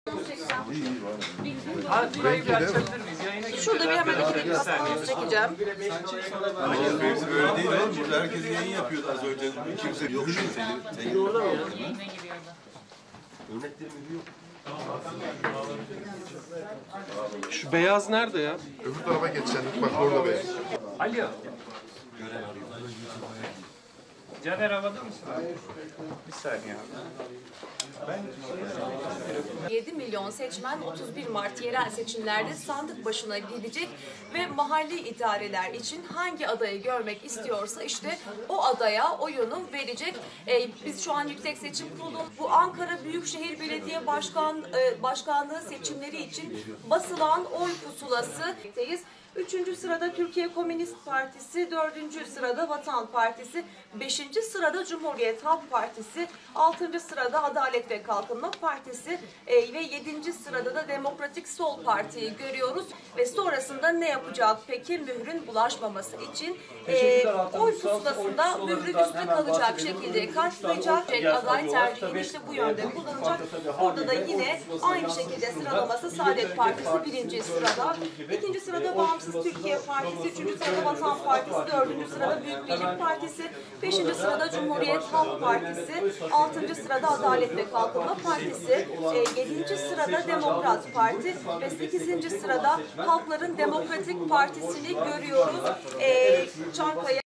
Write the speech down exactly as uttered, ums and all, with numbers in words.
Şurada bir hemen iki bir pasaport çekeceğim. Öyle değil oğlum. Burada herkes yayın yapıyordu az önce. Kimse yok şimdi. Sen orada mı? Örneklerimiz yok. Şu beyaz nerede ya? Öbür tarafa geç sen. Bak orada beyaz. Alo. Caner havada mısın? Bir saniye abi. yedi milyon seçmen otuz bir Mart yerel seçimlerde sandık başına gidecek ve mahalli idareler için hangi adayı görmek istiyorsa işte o adaya oyunu verecek. Ee, biz şu an Yüksek Seçim Kurulu bu Ankara Büyükşehir Belediye Başkan e, Başkanlığı seçimleri için basılan oy pusulası'dayız. Üçüncü sırada Türkiye Komünist Partisi, dördüncü sırada Vatan Partisi, beşinci sırada Cumhuriyet Halk Partisi, altıncı sırada Adalet ve Kalkınma Partisi e, ve yedinci sırada da Demokratik Sol Parti'yi görüyoruz. Ve sonrasında ne yapacak peki? Mührün bulaşmaması için e, oy pusulasında mührün üstü kalacak şekilde karşılayacak. Aday tercihini işte bu yönde kullanacak. Burada da yine aynı şekilde sıralaması Saadet Partisi birinci sırada, ikinci sırada Bağımsız Türkiye Partisi, üçüncü sırada Vatan Partisi, dördüncü sırada Büyük Birlik Partisi, beşinci sırada Cumhuriyet Halk Partisi, altıncı sırada Adalet ve Kalkınma Partisi, yedinci sırada Demokrat Parti ve sekizinci sırada Halkların Demokratik Partisi'ni görüyoruz. Çankaya